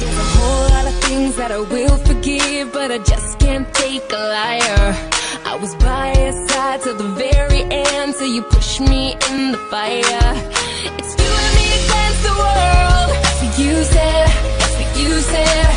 There's a whole lot of things that I will forgive, but I just can't take a liar. I was by your side till the very end, till you pushed me in the fire. It's you and me against the world. That's what you said, that's what you said.